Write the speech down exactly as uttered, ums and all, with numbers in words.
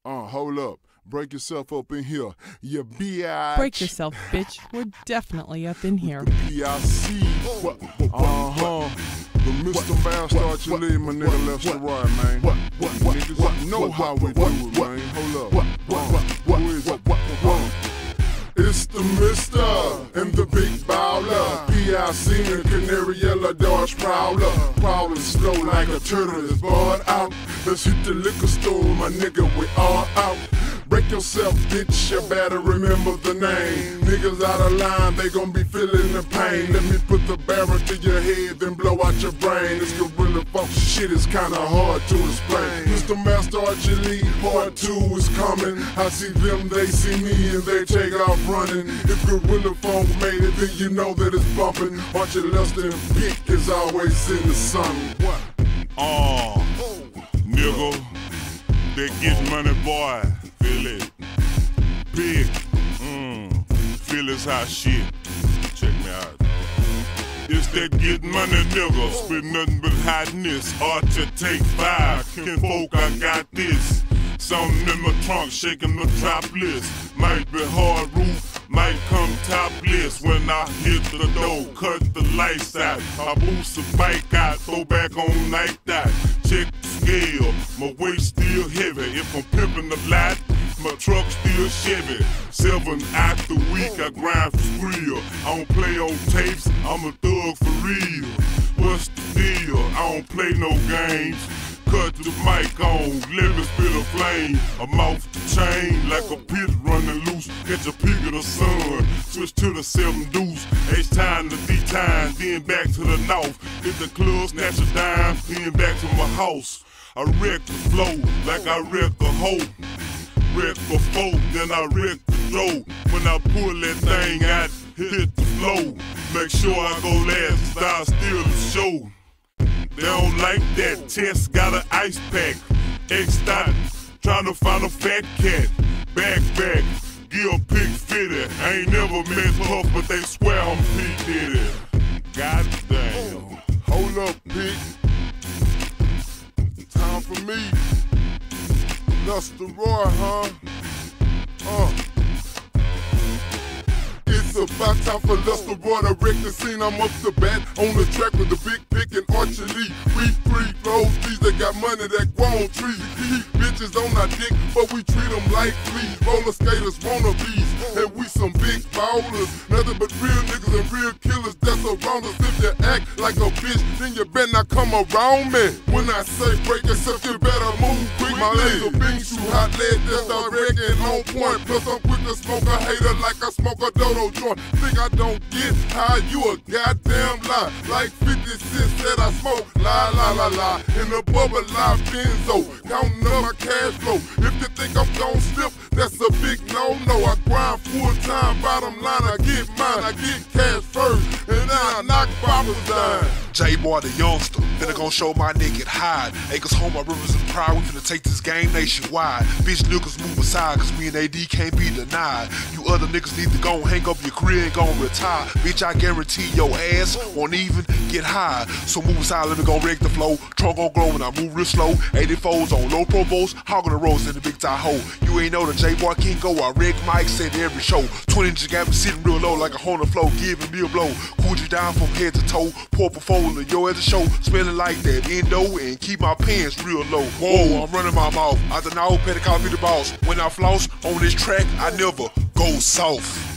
Uh, hold up. Break yourself up in here. You bitch. Break yourself, bitch. We're definitely up in here. P I C. Uh-huh. The Mister Master your lead, my nigga left to right, man. Niggas know how we do it, man. Hold up. Uh, who is it? Uh, it's the Mister and the Big Baller. P I C and Canary Yellow Dodge Prowler. Prowling slow like a turtle that's bored out. Let's hit the liquor store, my nigga, we all out. Break yourself, bitch, you better remember the name. Niggas out of line, they gon' be feeling the pain. Let me put the barrel to your head, then blow out your brain. This gorilla funk shit is kinda hard to explain. Mister Master Archie Lee, part two is coming. I see them, they see me, and they take off running. If gorilla funk made it, then you know that it's bumping. Archie Lester and Pick is always in the sun. What? Oh, nigga, that get money, boy. Feel it, big, mmm, feel it's hot shit. Check me out. It's that get money nigga, spit nothing but hotness. Archer take five, kinfolk, I got this. Something in my trunk, shaking the top list. Might be hard roof, might come topless. When I hit the door, cut the lights out. I boost the bike out, throw back on night dot. Check the scale, my weight still heavy. If I'm pimping the lot, my truck still Chevy. Seven out the week, I grind for Skrill. I don't play on tapes, I'm a thug for real. What's the deal? I don't play no games. Cut the mic on, let me spit a flame. I'm off the chain like a pit running loose. Catch a peek of the sun, switch to the seven deuce. H time to D time, then back to the north. Hit the club, snatch a dime, then back to my house. I wreck the flow like I wreck a hoe. Wreck before, then I wreck the dough. When I pull that thing out, hit the flow. Make sure I go last, I'll steal the show. They don't like that, Tess got an ice pack. X-Dot, trying to find a fat cat. Backpack, give a pig fitted. I ain't never met Puff, but they swear I'm P. Diddy. God damn. Hold up, Pete. Time for me. Lester Roy, huh? Uh. It's about time for Lester Roy to wreck the scene. I'm up to bat on the track with the Big Pick and Archie Lee. We free flows, these that got money that grow on trees. Keep bitches on our dick, but we treat them like fleas. Roller skaters, wannabes, and we some big ballers. Nothing but real niggas and real killers that's around us. If you act like a bitch, then you better not come around me. When I say break yourself, you better move quickly. My laser beam shoot hot lead that's direct and on point. Plus I'm quick to smoke a hater like I smoke a dodo joint. Think I don't get how you a goddamn lie. Like fifty cents said I smoke, la la la la. In the bubble live benzo, counting up my cash flow. If you think I'm gon' slip, that's a big no-no. I grind full time, bottom line, I get mine, I get cash first, and then I knock bottles down. J-Boy the youngster, finna gon' show my naked hide. Acres home, my rivers and pride, we finna take this game nationwide. Bitch niggas move aside, cause me and A D can't be denied. You other niggas need to go and hang up your career and gon' retire. Bitch, I guarantee your ass won't even get high. So move aside, let me gon' wreck the flow. Trunk gon' grow when I move real slow. eighty-fours on low provos, hogging the roads in the big Tahoe. You ain't know the J-Boy can't go, I wreck mics at every show. twenty inches got me sitting real low like a on the floor, giving me a blow. Cool you down from head to toe, pour before yo at the show, smelling like that endo and keep my pants real low. Whoa, I'm running my mouth. I don't know, better call me the boss. When I floss on this track, I never go soft.